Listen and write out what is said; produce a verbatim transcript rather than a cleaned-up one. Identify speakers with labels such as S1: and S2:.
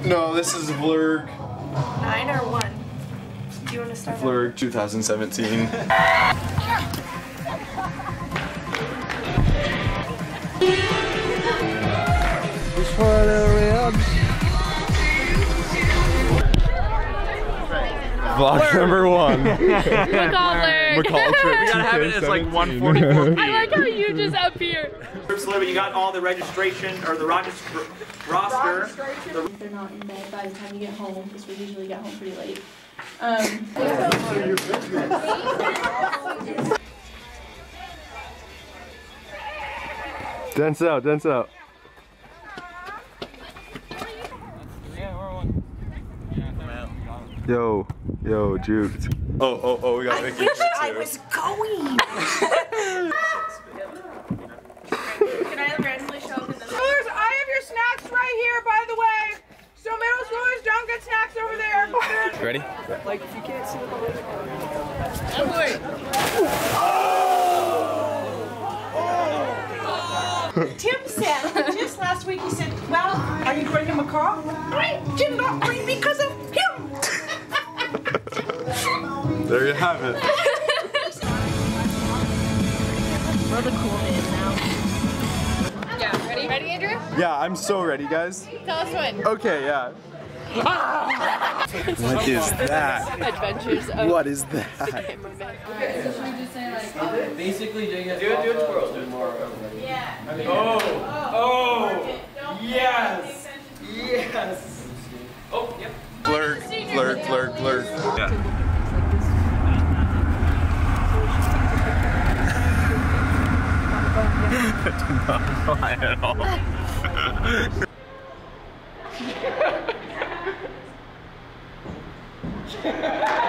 S1: No, this is Vlurg.
S2: Nine or one? Do you want to start?
S1: Vlurg twenty seventeen.
S3: Just for a little real.
S1: Vlog number one.
S4: McCall
S1: McCall trip.
S5: We gotta have it as like one forty-four.
S4: I like how you just appear.
S5: You got all the registration or the roster. roster.
S6: If they're not in bed by the time you get home, because we usually get home pretty late. Um,
S1: Dance out, dance out. Yo, yo, juked. Oh, oh, oh, we got Mickey. I wish I was going.
S2: Can I randomly show up in the
S7: Schoolers, I have your snacks right here, by the way. So middle schoolers, don't get snacks over there.
S1: Ready?
S7: Like, if you can't see the Tim said, just last week, he said, well, are you going to McCall? I did not bring because of him.
S1: There you have it.
S4: We're the cool kids now. Yeah, ready? Ready, Andrew?
S1: Yeah, I'm so ready, guys.
S4: Tell us when.
S1: Okay, yeah. What is that?
S4: Adventures of
S1: What is that?
S4: the cameraman.
S5: Basically, do it, do it twirl. Do it twirl. Yeah. Oh, oh, yes, yes. Oh, yep.
S1: Blurg, blurg, blurg, blurg. Yeah. That did not fly at all.